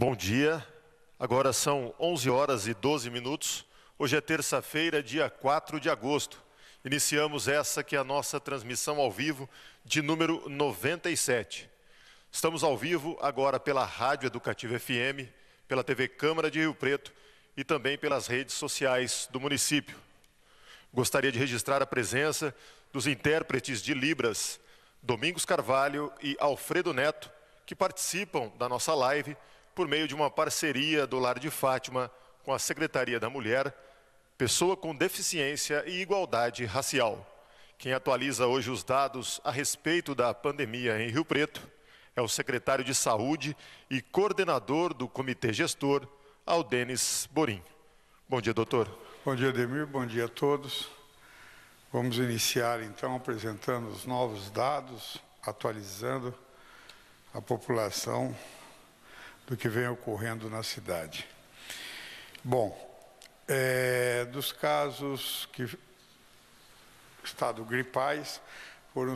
Bom dia, agora são 11 horas e 12 minutos, hoje é terça-feira, dia 4 de agosto. Iniciamos essa que é a nossa transmissão ao vivo de número 97. Estamos ao vivo agora pela Rádio Educativa FM, pela TV Câmara de Rio Preto e também pelas redes sociais do município. Gostaria de registrar a presença dos intérpretes de Libras, Domingos Carvalho e Alfredo Neto, que participam da nossa live por meio de uma parceria do Lar de Fátima com a Secretaria da Mulher, Pessoa com Deficiência e Igualdade Racial. Quem atualiza hoje os dados a respeito da pandemia em Rio Preto é o secretário de Saúde e coordenador do Comitê Gestor, Aldenis Borim. Bom dia, doutor. Bom dia, Ademir. Bom dia a todos. Vamos iniciar, então, apresentando os novos dados, atualizando a população do que vem ocorrendo na cidade. Bom, dos casos que estado gripais, foram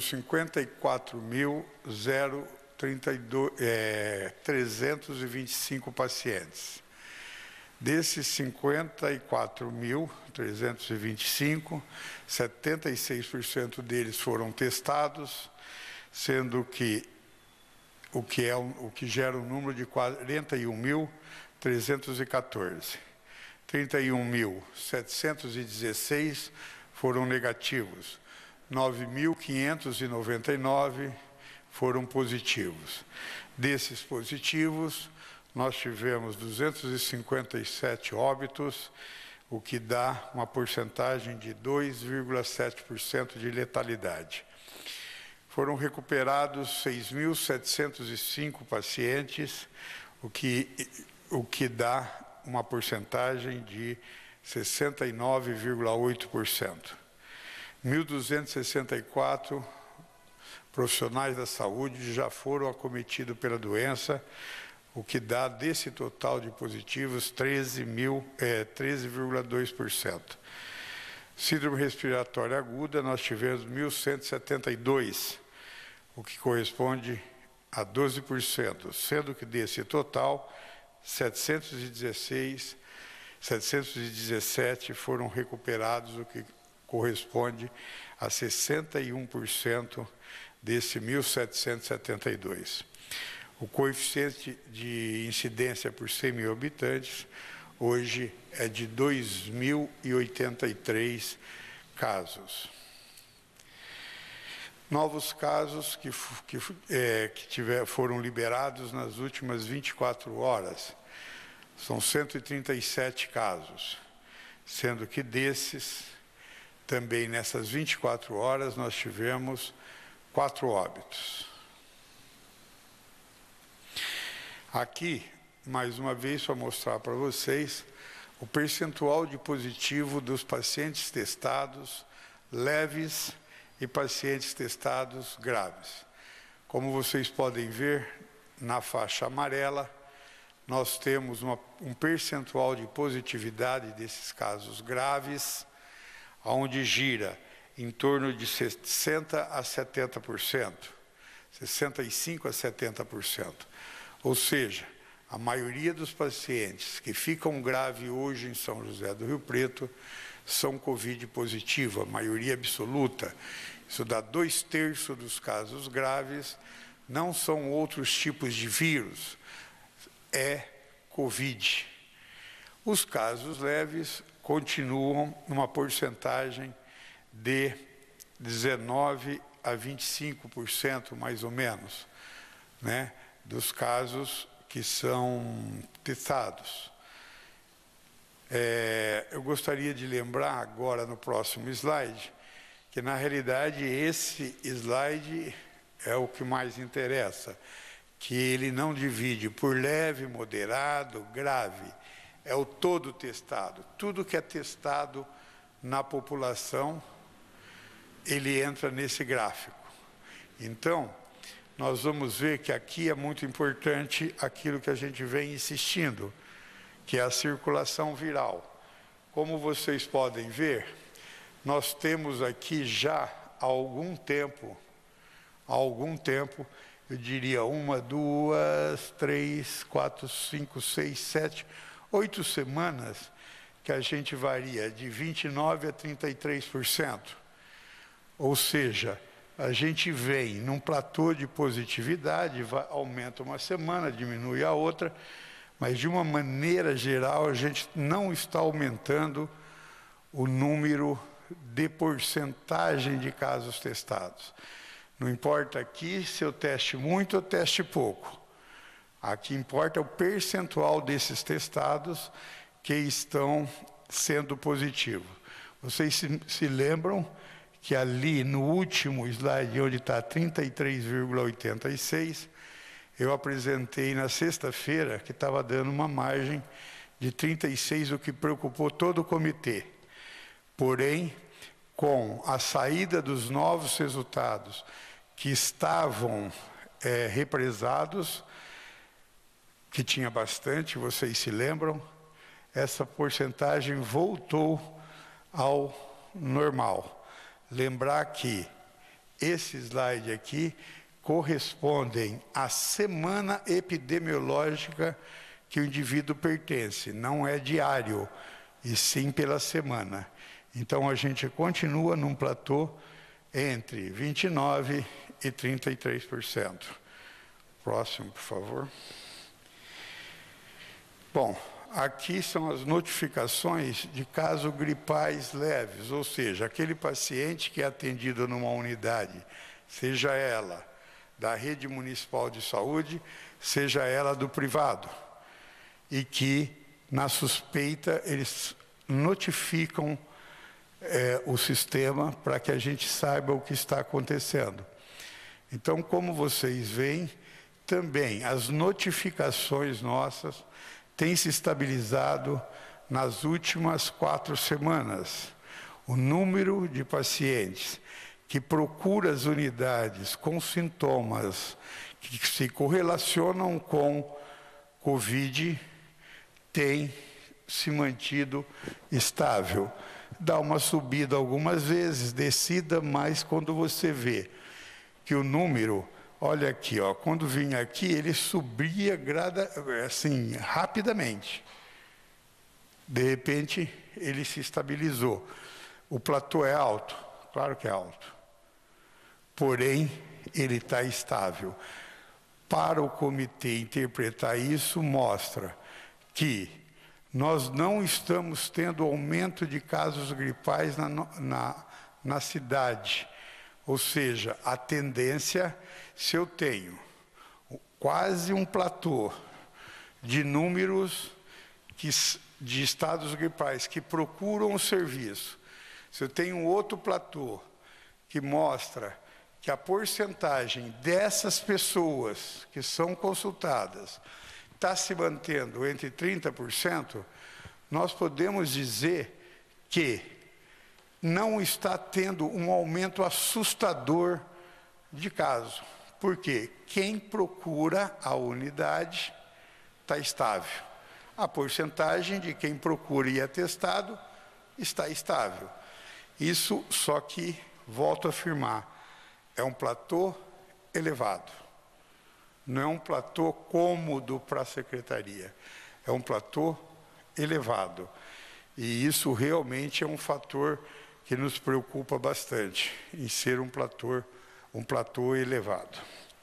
54.325 pacientes. Desses 54.325, 76% deles foram testados, sendo que o que gera um número de 41.314. 31.716 foram negativos, 9.599 foram positivos. Desses positivos, nós tivemos 257 óbitos, o que dá uma porcentagem de 2,7% de letalidade. Foram recuperados 6.705 pacientes, o que dá uma porcentagem de 69,8%. 1.264 profissionais da saúde já foram acometidos pela doença, o que dá, desse total de positivos, 13,2%. Síndrome respiratória aguda, nós tivemos 1.172, o que corresponde a 12%, sendo que desse total, 717 foram recuperados, o que corresponde a 61% desse 1.772. O coeficiente de incidência por 100 mil habitantes hoje é de 2.083 casos. Novos casos que foram liberados nas últimas 24 horas. São 137 casos, sendo que desses, também nessas 24 horas, nós tivemos 4 óbitos. Aqui, mais uma vez, para mostrar para vocês o percentual de positivo dos pacientes testados leves e pacientes testados graves. Como vocês podem ver, na faixa amarela, nós temos um percentual de positividade desses casos graves, onde gira em torno de 60% a 70%, 65% a 70%. Ou seja, a maioria dos pacientes que ficam grave hoje em São José do Rio Preto são Covid positivo, a maioria absoluta. Isso dá 2/3 dos casos graves, não são outros tipos de vírus, é Covid. Os casos leves continuam numa porcentagem de 19% a 25%, mais ou menos, né, dos casos que são testados. Eu gostaria de lembrar agora no próximo slide, que na realidade esse slide é o que mais interessa, que ele não divide por leve, moderado, grave, é o todo testado. Tudo que é testado na população, ele entra nesse gráfico. Então, nós vamos ver que aqui é muito importante aquilo que a gente vem insistindo, que é a circulação viral. Como vocês podem ver, nós temos aqui já há algum tempo eu diria 1, 2, 3, 4, 5, 6, 7, 8 semanas, que a gente varia de 29% a 33%. Ou seja, a gente vem num platô de positividade, aumenta uma semana, diminui a outra, mas de uma maneira geral a gente não está aumentando o número de porcentagem de casos testados. Não importa aqui se eu teste muito ou teste pouco. Aqui importa o percentual desses testados que estão sendo positivos. Vocês se lembram que ali no último slide, onde está 33,86, eu apresentei na sexta-feira que estava dando uma margem de 36, o que preocupou todo o comitê. Porém, com a saída dos novos resultados que estavam represados, que tinha bastante, vocês se lembram, essa porcentagem voltou ao normal. Lembrar que esse slide aqui correspondem à semana epidemiológica que o indivíduo pertence, não é diário, e sim pela semana. Então, a gente continua num platô entre 29% e 33%. Próximo, por favor. Bom, aqui são as notificações de casos gripais leves, ou seja, aquele paciente que é atendido numa unidade, seja ela da rede municipal de saúde, seja ela do privado, e que, na suspeita, eles notificam o sistema para que a gente saiba o que está acontecendo. Então, como vocês veem, também as notificações nossas têm se estabilizado nas últimas 4 semanas. O número de pacientes que procura as unidades com sintomas que se correlacionam com Covid tem se mantido estável. Dá uma subida algumas vezes, descida, mas quando você vê que o número, olha aqui, ó, quando vinha aqui, ele subia assim, rapidamente. De repente, ele se estabilizou. O platô é alto? Claro que é alto. Porém, ele está estável. Para o comitê interpretar isso, mostra que nós não estamos tendo aumento de casos gripais na cidade. Ou seja, a tendência, se eu tenho quase um platô de números de estados gripais que procuram o serviço, se eu tenho um outro platô que mostra que a porcentagem dessas pessoas que são consultadas está se mantendo entre 30%, nós podemos dizer que não está tendo um aumento assustador de casos. Por quê? Quem procura a unidade está estável. A porcentagem de quem procura e é testado está estável. Isso, só que, volto a afirmar, é um platô elevado. Não é um platô cômodo para a secretaria, é um platô elevado. E isso realmente é um fator que nos preocupa bastante, em ser um platô elevado.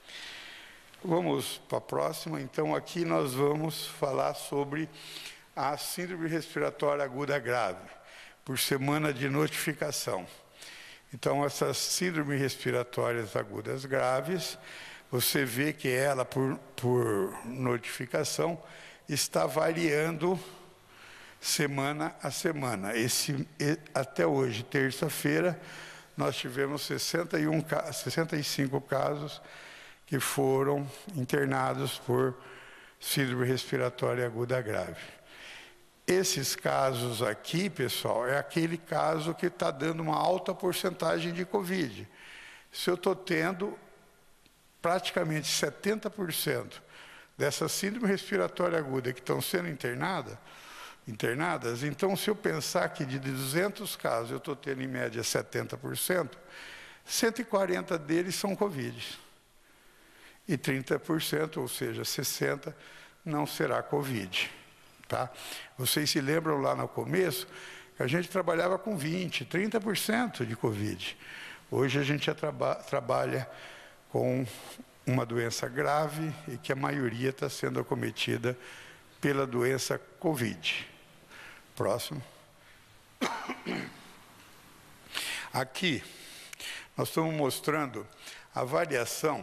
Vamos para a próxima. Então, aqui nós vamos falar sobre a síndrome respiratória aguda grave, por semana de notificação. Então, essas síndromes respiratórias agudas graves, você vê que ela, por notificação, está variando semana a semana. Até hoje, terça-feira, nós tivemos 65 casos que foram internados por síndrome respiratória aguda grave. Esses casos aqui, pessoal, é aquele caso que está dando uma alta porcentagem de Covid. Se eu estou tendo praticamente 70% dessa síndrome respiratória aguda que estão sendo internadas, então, se eu pensar que de 200 casos eu estou tendo em média 70%, 140 deles são Covid. e 30%, ou seja, 60%, não será Covid. Tá? Vocês se lembram lá no começo que a gente trabalhava com 20%, 30% de Covid. Hoje a gente já trabalha com uma doença grave e que a maioria está sendo acometida pela doença Covid. Próximo. Aqui, nós estamos mostrando a variação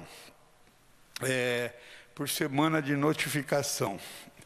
por semana de notificação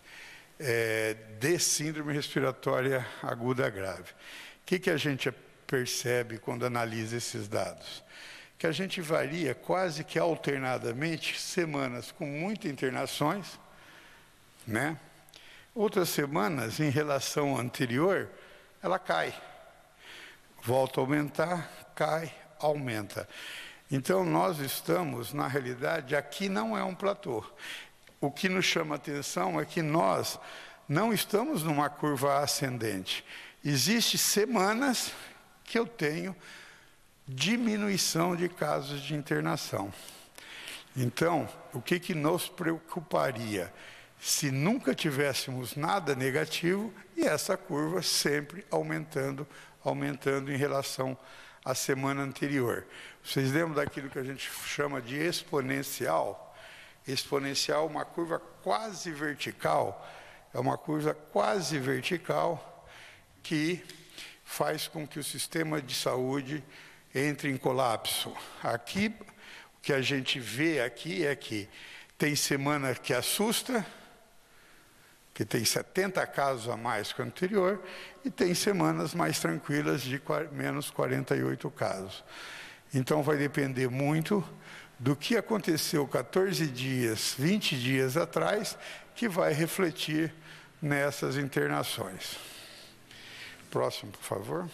de síndrome respiratória aguda grave. O que a gente percebe quando analisa esses dados? Que a gente varia quase que alternadamente, semanas com muitas internações, né? Outras semanas, em relação à anterior, ela cai. Volta a aumentar, cai, aumenta. Então, nós estamos, na realidade, aqui não é um platô. O que nos chama a atenção é que nós não estamos numa curva ascendente. Existem semanas que eu tenho diminuição de casos de internação. Então, o que nos preocuparia? Se nunca tivéssemos nada negativo e essa curva sempre aumentando em relação à semana anterior. Vocês lembram daquilo que a gente chama de exponencial? Exponencial, uma curva quase vertical, é uma curva quase vertical que faz com que o sistema de saúde entre em colapso. Aqui, o que a gente vê aqui é que tem semana que assusta, que tem 70 casos a mais que o anterior, e tem semanas mais tranquilas de menos 48 casos. Então, vai depender muito do que aconteceu 14 dias, 20 dias atrás, que vai refletir nessas internações. Próximo, por favor.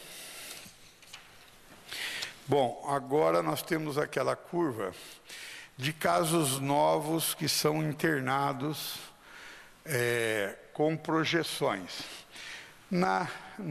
Bom, agora nós temos aquela curva de casos novos que são internados com projeções. Na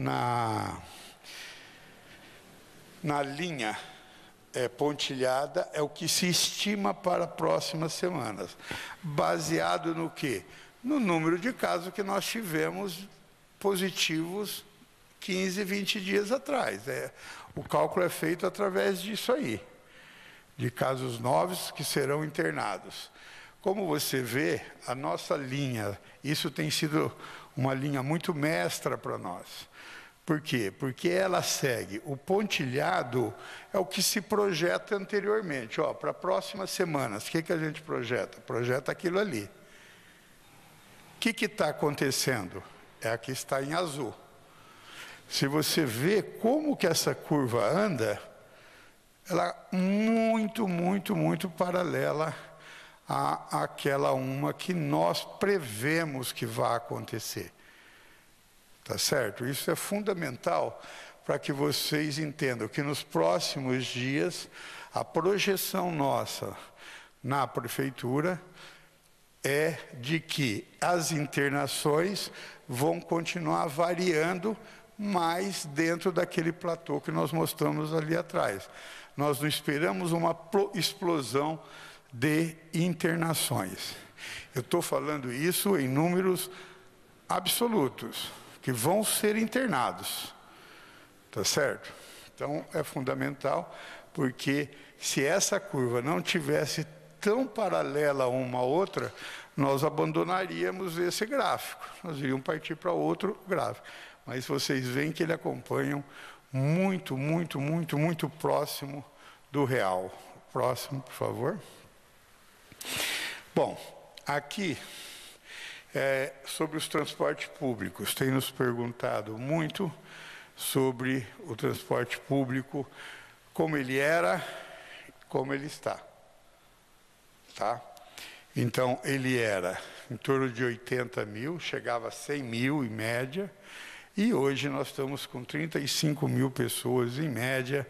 linha pontilhada é o que se estima para próximas semanas. Baseado no quê? No número de casos que nós tivemos positivos 15, 20 dias atrás. O cálculo é feito através disso aí, de casos novos que serão internados. Como você vê, a nossa linha, isso tem sido uma linha muito mestra para nós. Por quê? Porque ela segue. O pontilhado é o que se projeta anteriormente. Para próximas semanas, o que a gente projeta? Projeta aquilo ali. O que está acontecendo? Aqui está em azul. Se você vê como que essa curva anda, ela é muito, muito, muito paralela àquela uma que nós prevemos que vai acontecer. Tá certo? Isso é fundamental para que vocês entendam que nos próximos dias a projeção nossa na prefeitura é de que as internações vão continuar variando, mas dentro daquele platô que nós mostramos ali atrás. Nós não esperamos uma explosão de internações. Eu estou falando isso em números absolutos, que vão ser internados. Tá certo? Então, é fundamental, porque se essa curva não tivesse tão paralela uma à outra, nós abandonaríamos esse gráfico. Nós iríamos partir para outro gráfico. Mas vocês veem que ele acompanha muito, muito, muito, muito próximo do real. Próximo, por favor. Bom, aqui, sobre os transportes públicos, tem nos perguntado muito sobre o transporte público, como ele era, como ele está. Tá? Então, ele era em torno de 80 mil, chegava a 100 mil em média, e hoje nós estamos com 35 mil pessoas em média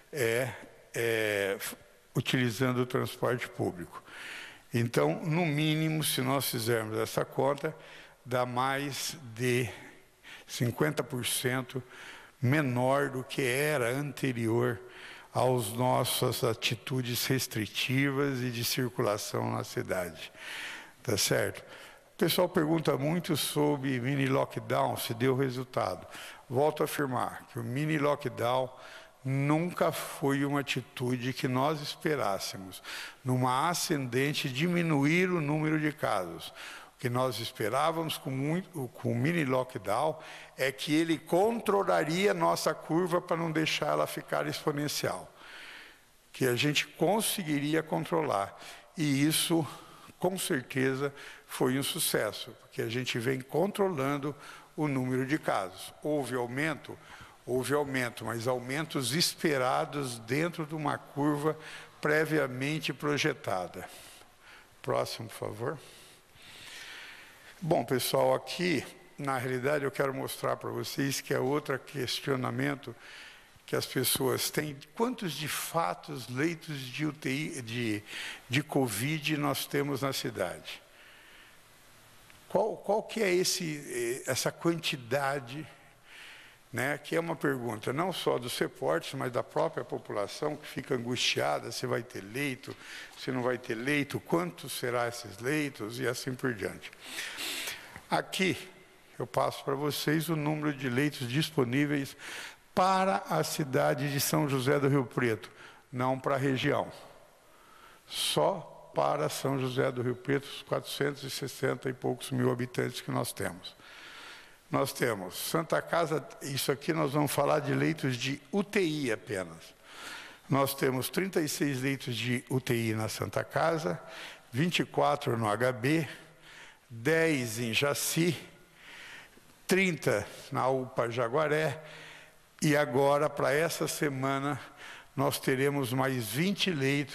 utilizando o transporte público. Então, no mínimo, se nós fizermos essa conta, dá mais de 50% menor do que era anterior às nossas atitudes restritivas e de circulação na cidade. Tá certo? O pessoal pergunta muito sobre mini lockdown, se deu resultado. Volto a afirmar que o mini lockdown nunca foi uma atitude que nós esperássemos, numa ascendente, diminuir o número de casos. O que nós esperávamos com o mini lockdown é que ele controlaria nossa curva para não deixar ela ficar exponencial, que a gente conseguiria controlar. E isso, com certeza, foi um sucesso, porque a gente vem controlando o número de casos. Houve aumento, mas aumentos esperados dentro de uma curva previamente projetada. Próximo, por favor. Bom, pessoal, aqui, na realidade, eu quero mostrar para vocês que é outro questionamento que as pessoas têm. Quantos, de fato, leitos de UTI, de Covid nós temos na cidade? Qual que é essa quantidade, né, que é uma pergunta não só dos reportes, mas da própria população, que fica angustiada se vai ter leito, se não vai ter leito, quantos serão esses leitos e assim por diante. Aqui eu passo para vocês o número de leitos disponíveis para a cidade de São José do Rio Preto, não para a região, só para São José do Rio Preto, os 460 e poucos mil habitantes que nós temos. Nós temos Santa Casa, isso aqui nós vamos falar de leitos de UTI apenas. Nós temos 36 leitos de UTI na Santa Casa, 24 no HB, 10 em Jaci, 30 na UPA Jaguaré, e agora, para essa semana, nós teremos mais 20 leitos,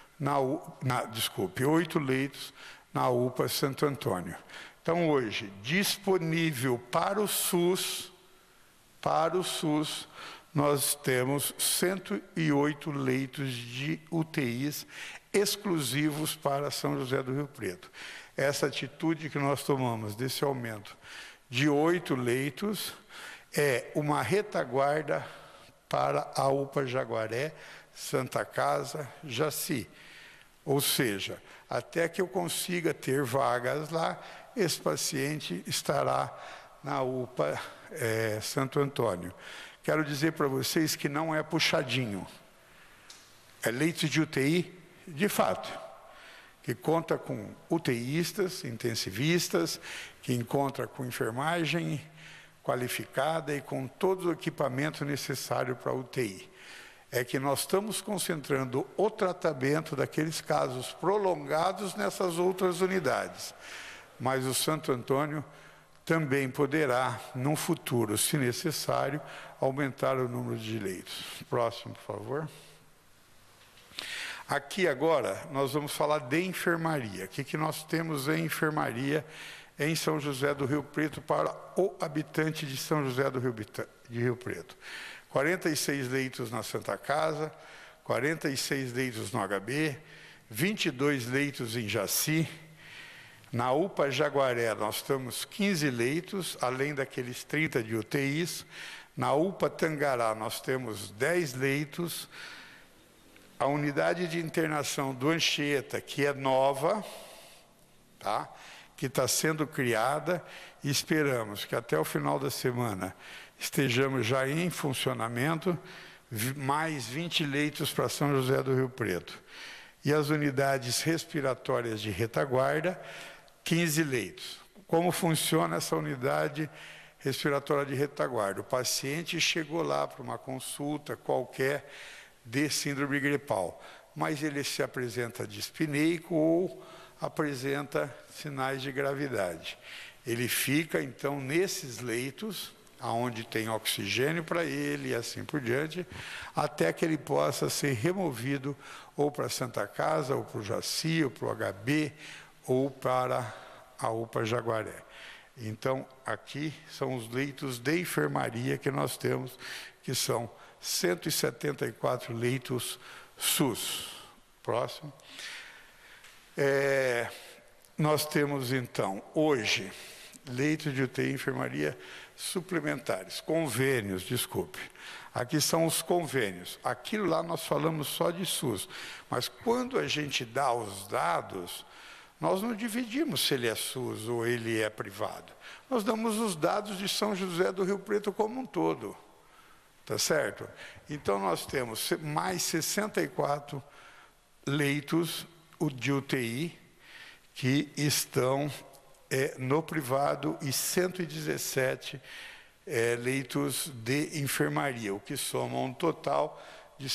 8 leitos na UPA Santo Antônio. Então, hoje, disponível para o SUS, nós temos 108 leitos de UTIs exclusivos para São José do Rio Preto. Essa atitude que nós tomamos desse aumento de 8 leitos é uma retaguarda para a UPA Jaguaré, Santa Casa, Jaci. Ou seja, até que eu consiga ter vagas lá, esse paciente estará na UPA Santo Antônio. Quero dizer para vocês que não é puxadinho. É leito de UTI, de fato, que conta com UTIistas, intensivistas, que encontra com enfermagem qualificada e com todo o equipamento necessário para a UTI. É que nós estamos concentrando o tratamento daqueles casos prolongados nessas outras unidades. Mas o Santo Antônio também poderá, no futuro, se necessário, aumentar o número de leitos. Próximo, por favor. Aqui agora nós vamos falar de enfermaria. O que nós temos em enfermaria em São José do Rio Preto para o habitante de São José do Rio Preto? 46 leitos na Santa Casa, 46 leitos no HB, 22 leitos em Jaci. Na UPA Jaguaré nós temos 15 leitos, além daqueles 30 de UTIs. Na UPA Tangará nós temos 10 leitos. A unidade de internação do Anchieta, que é nova, tá? Que está sendo criada, e esperamos que até o final da semana estejamos já em funcionamento, mais 20 leitos para São José do Rio Preto. E as unidades respiratórias de retaguarda, 15 leitos. Como funciona essa unidade respiratória de retaguarda? O paciente chegou lá para uma consulta qualquer de síndrome gripal, mas ele se apresenta dispneico ou apresenta sinais de gravidade. Ele fica, então, nesses leitos, onde tem oxigênio para ele e assim por diante, até que ele possa ser removido ou para a Santa Casa, ou para o Jaci, ou para o HB, ou para a UPA Jaguaré. Então, aqui são os leitos de enfermaria que nós temos, que são 174 leitos SUS. Próximo. Nós temos, então, hoje, leitos de UTI e enfermaria suplementares, convênios, desculpe. Aqui são os convênios. Aquilo lá nós falamos só de SUS. Mas quando a gente dá os dados, nós não dividimos se ele é SUS ou ele é privado. Nós damos os dados de São José do Rio Preto como um todo. Tá certo? Então, nós temos mais 64 leitos de UTI que estão no privado e 117 leitos de enfermaria, o que soma um total de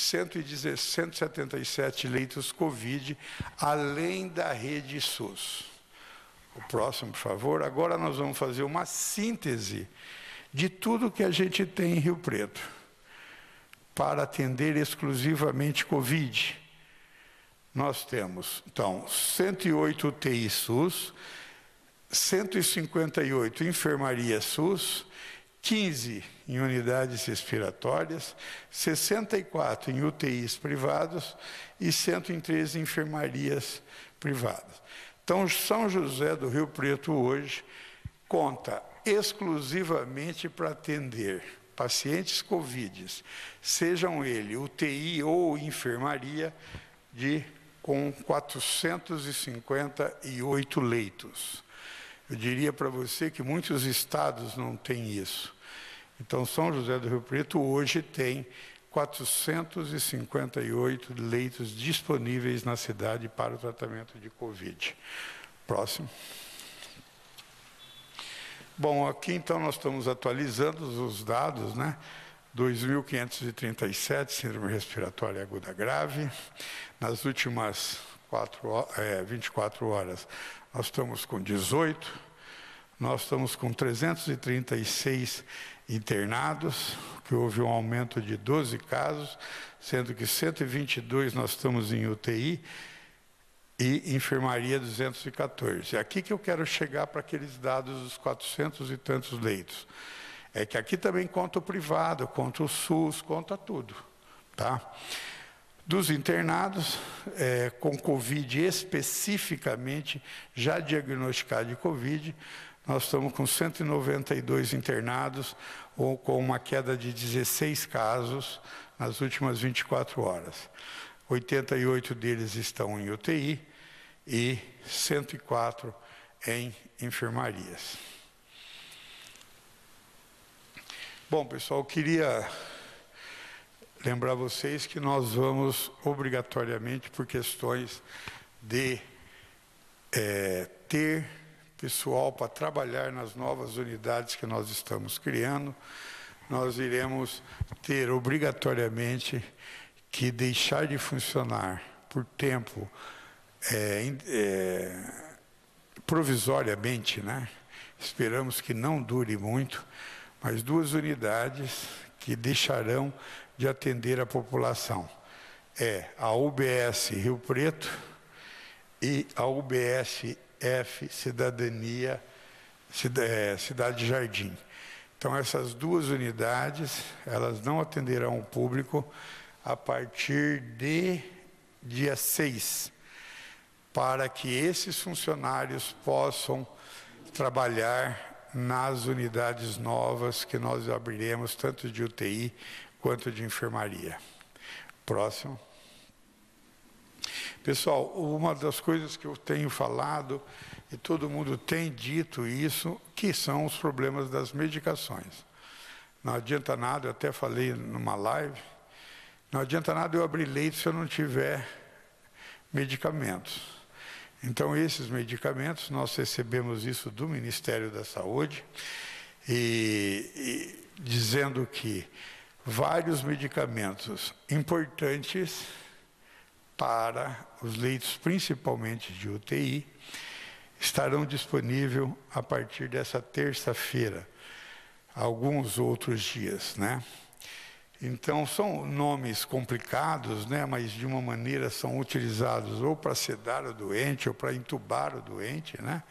177 leitos Covid, além da rede SUS. O próximo, por favor. Agora nós vamos fazer uma síntese de tudo que a gente tem em Rio Preto para atender exclusivamente Covid. Nós temos, então, 108 UTI SUS, 158 enfermaria SUS, 15 em unidades respiratórias, 64 em UTIs privados e 113 enfermarias privadas. Então, São José do Rio Preto hoje conta exclusivamente para atender pacientes Covid, sejam eles UTI ou enfermaria, com 458 leitos. Eu diria para você que muitos estados não têm isso. Então, São José do Rio Preto hoje tem 458 leitos disponíveis na cidade para o tratamento de Covid. Próximo. Bom, aqui então nós estamos atualizando os dados, né? 2.537 síndrome respiratória aguda grave. Nas últimas 24 horas, nós estamos com 18. Nós estamos com 336 internados, que houve um aumento de 12 casos, sendo que 122 nós estamos em UTI e enfermaria 214. É aqui que eu quero chegar para aqueles dados dos 400 e tantos leitos. É que aqui também conta o privado, conta o SUS, conta tudo. Tá? Dos internados, com Covid especificamente, já diagnosticado de Covid, nós estamos com 192 internados, ou com uma queda de 16 casos nas últimas 24 horas. 88 deles estão em UTI e 104 em enfermarias. Bom, pessoal, eu queria lembrar vocês que nós vamos obrigatoriamente, por questões de ter pessoal para trabalhar nas novas unidades que nós estamos criando, nós iremos ter obrigatoriamente que deixar de funcionar por tempo provisoriamente, né? Esperamos que não dure muito, mas 2 unidades que deixarão de atender a população. A UBS Rio Preto e a UBS-F Cidadania, Cidade Jardim. Então, essas 2 unidades, elas não atenderão o público a partir de dia 6, para que esses funcionários possam trabalhar nas unidades novas que nós abriremos, tanto de UTI quanto de enfermaria. Próximo. Pessoal, uma das coisas que eu tenho falado, e todo mundo tem dito isso, que são os problemas das medicações. Não adianta nada, eu até falei numa live, não adianta nada eu abrir leito se eu não tiver medicamentos. Então, esses medicamentos, nós recebemos isso do Ministério da Saúde, e dizendo que vários medicamentos importantes para os leitos, principalmente de UTI, estarão disponíveis a partir dessa terça-feira, alguns outros dias, né? Então, são nomes complicados, né? Mas de uma maneira são utilizados ou para sedar o doente ou para entubar o doente, né?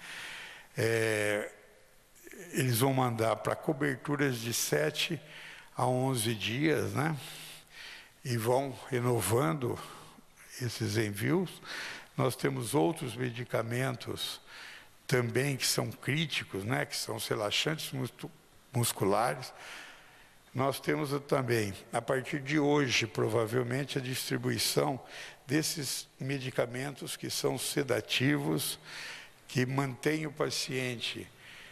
Eles vão mandar para coberturas de 7 a 11 dias, né? E vão renovando esses envios. Nós temos outros medicamentos também que são críticos, né? Que são os relaxantes musculares. Nós temos também, a partir de hoje, provavelmente, a distribuição desses medicamentos que são sedativos, que mantêm o paciente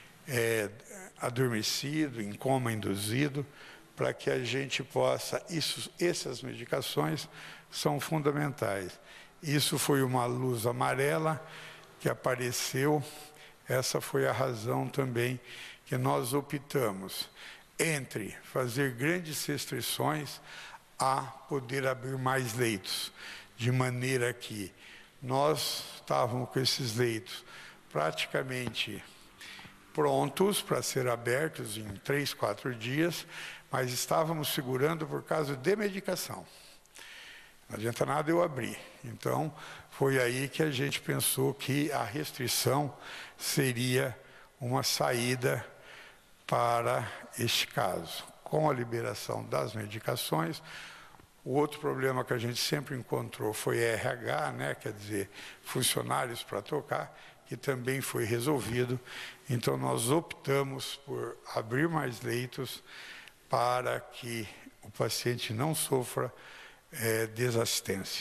adormecido, em coma induzido, para que a gente possa... Essas medicações são fundamentais. Isso foi uma luz amarela que apareceu. Essa foi a razão também que nós optamos entre fazer grandes restrições a poder abrir mais leitos, de maneira que nós estávamos com esses leitos praticamente prontos para ser abertos em 3, 4 dias, mas estávamos segurando por causa de medicação. Não adianta nada eu abrir. Então, foi aí que a gente pensou que a restrição seria uma saída para este caso. Com a liberação das medicações, o outro problema que a gente sempre encontrou foi RH, né? Quer dizer, funcionários para tocar, que também foi resolvido. Então, nós optamos por abrir mais leitos para que o paciente não sofra desassistência.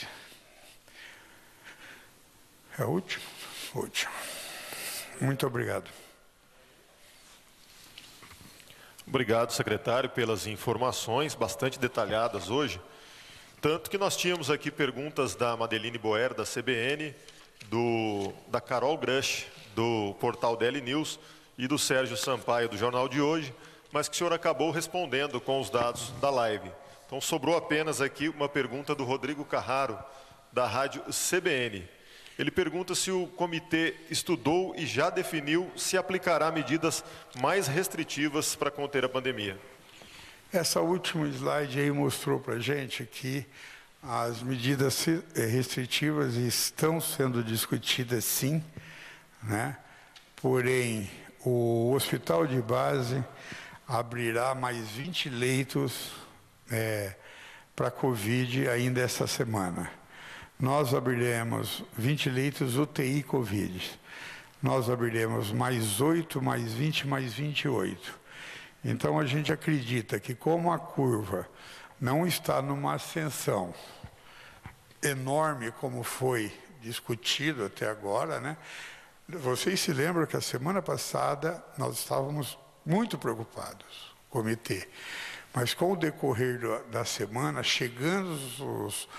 É o último? Último. Muito obrigado. Obrigado, secretário, pelas informações bastante detalhadas hoje. Tanto que nós tínhamos aqui perguntas da Madeline Boer, da CBN, da Carol Grush, do portal DL News, e do Sérgio Sampaio, do Jornal de Hoje, mas que o senhor acabou respondendo com os dados da live. Então, sobrou apenas aqui uma pergunta do Rodrigo Carraro, da rádio CBN. Ele pergunta se o comitê estudou e já definiu se aplicará medidas mais restritivas para conter a pandemia. Essa última slide aí mostrou para a gente que as medidas restritivas estão sendo discutidas, sim, né? Porém, o hospital de base abrirá mais 20 leitos para Covid ainda essa semana. Nós abriremos 20 leitos UTI Covid. Nós abriremos mais 8, mais 20, mais 28. Então, a gente acredita que, como a curva não está numa ascensão enorme, como foi discutido até agora, né? Vocês se lembram que a semana passada nós estávamos muito preocupados, o comitê. Mas, com o decorrer da semana, chegando os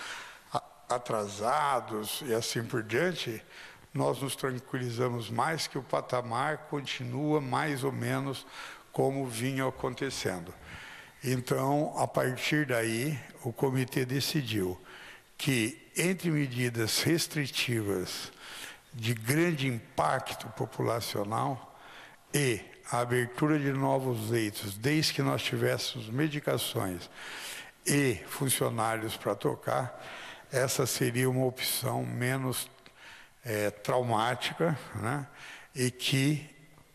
atrasados e assim por diante, nós nos tranquilizamos mais que o patamar continua mais ou menos como vinha acontecendo. Então, a partir daí, o comitê decidiu que, entre medidas restritivas de grande impacto populacional e a abertura de novos leitos, desde que nós tivéssemos medicações e funcionários para tocar, essa seria uma opção menos traumática, né? E que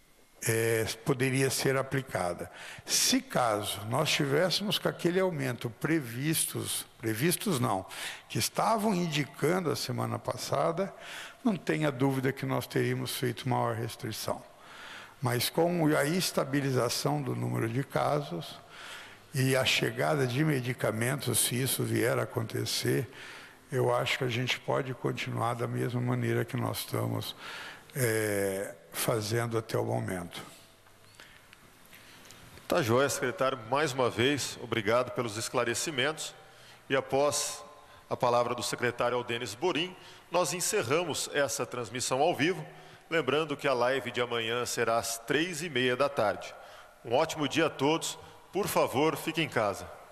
poderia ser aplicada. Se caso nós tivéssemos com aquele aumento previstos não, que estavam indicando a semana passada, não tenha dúvida que nós teríamos feito maior restrição. Mas com a estabilização do número de casos e a chegada de medicamentos, se isso vier a acontecer, eu acho que a gente pode continuar da mesma maneira que nós estamos fazendo até o momento. Tá joia, secretário. Mais uma vez, obrigado pelos esclarecimentos. E após a palavra do secretário Aldênis Borim, nós encerramos essa transmissão ao vivo. Lembrando que a live de amanhã será às 3h30 da tarde. Um ótimo dia a todos. Por favor, fiquem em casa.